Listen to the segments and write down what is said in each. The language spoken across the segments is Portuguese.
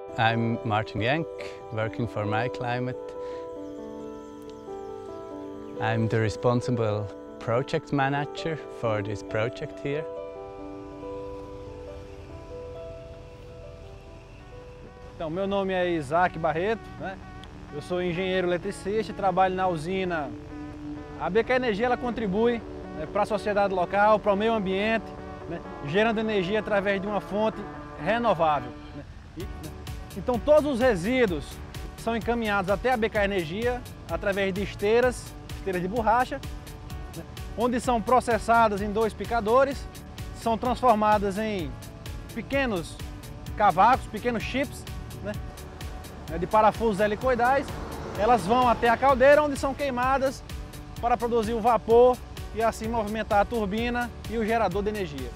I'm Martin Jenk, working for MyClimate. I'm the responsible project manager for this project here. Então, meu nome é Isaac Barreto, né? Eu sou engenheiro eletricista e trabalho na usina. A BK Energia ela contribui, né, para a sociedade local, para o meio ambiente, né, gerando energia através de uma fonte renovável. Né? Então todos os resíduos são encaminhados até a BK Energia através de esteiras de borracha, né, onde são processadas em 2 picadores, são transformadas em pequenos cavacos, pequenos chips, né, de parafusos helicoidais. Elas vão até a caldeira, onde são queimadas para produzir o vapor e assim movimentar a turbina e o gerador de energia.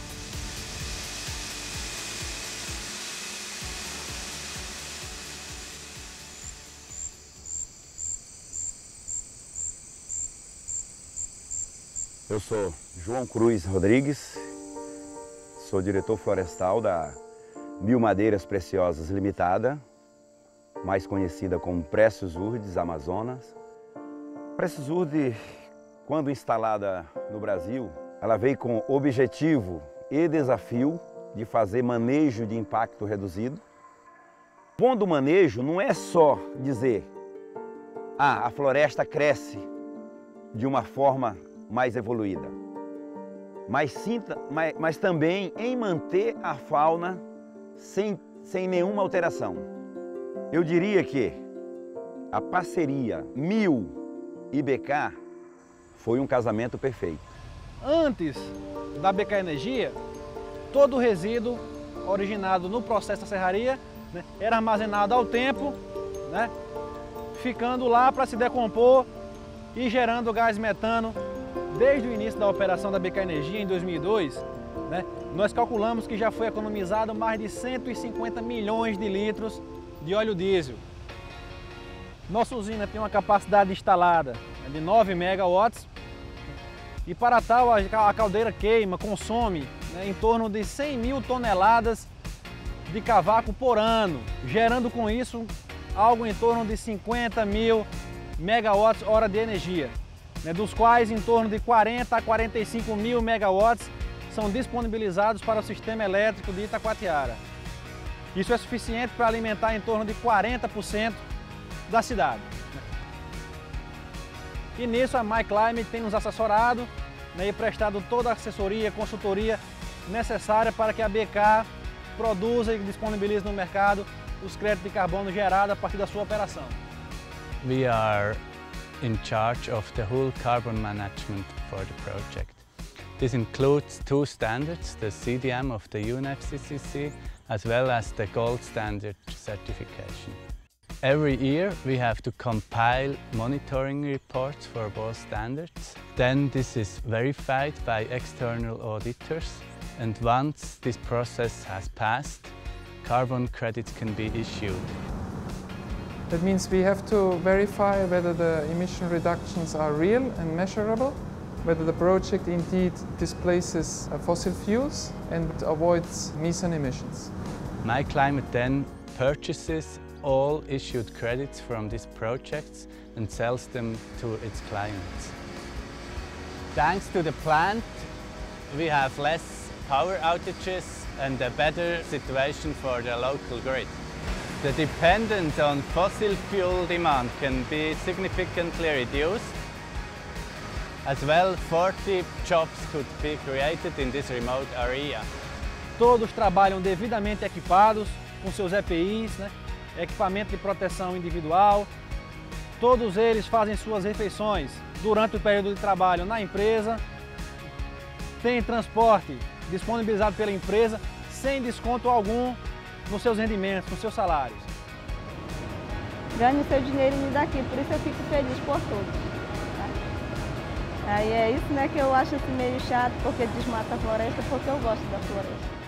Eu sou João Cruz Rodrigues, sou diretor florestal da Mil Madeiras Preciosas Limitada, mais conhecida como Precious Urdes Amazonas. Precious Urdes, quando instalada no Brasil, ela veio com objetivo e desafio de fazer manejo de impacto reduzido. O bom do manejo não é só dizer a floresta cresce de uma forma mais evoluída, mas também em manter a fauna sem nenhuma alteração. Eu diria que a parceria Mil e BK foi um casamento perfeito. Antes da BK Energia, todo o resíduo originado no processo da serraria, né, era armazenado ao tempo, né, ficando lá para se decompor e gerando gás metano. Desde o início da operação da BK Energia, em 2002, né, nós calculamos que já foi economizado mais de 150 milhões de litros de óleo diesel. Nossa usina tem uma capacidade instalada de 9 megawatts e para tal a caldeira consome, né, em torno de 100 mil toneladas de cavaco por ano, gerando com isso algo em torno de 50 mil megawatts-hora de energia, né, dos quais em torno de 40 a 45 mil megawatts são disponibilizados para o sistema elétrico de Itacoatiara. Isso é suficiente para alimentar em torno de 40% da cidade. E nisso a MyClimate tem nos assessorado, né, e prestado toda a assessoria, consultoria necessária para que a BK produza e disponibilize no mercado os créditos de carbono gerados a partir da sua operação. We are in charge of the whole carbon management for the project. This includes 2 standards, the CDM of the UNFCCC as well as the gold standard certification. Every year we have to compile monitoring reports for both standards. Then this is verified by external auditors, and once this process has passed, carbon credits can be issued. That means we have to verify whether the emission reductions are real and measurable, whether the project indeed displaces fossil fuels and avoids methane emissions. MyClimate then purchases all issued credits from these projects and sells them to its clients. Thanks to the plant, we have less power outages and a better situation for the local grid. The dependence on fossil fuel demand can be significantly reduced. As well, 40 jobs could be created in this remote area. Todos trabalham devidamente equipados com seus EPIs, né, equipamento de proteção individual. Todos eles fazem suas refeições durante o período de trabalho na empresa. Tem transporte disponibilizado pela empresa sem desconto algum nos seus rendimentos, nos seus salários. Ganho seu dinheirinho daqui, por isso eu fico feliz por todos. Tá? Aí é isso, né, que eu acho assim meio chato, porque desmata a floresta, porque eu gosto da floresta.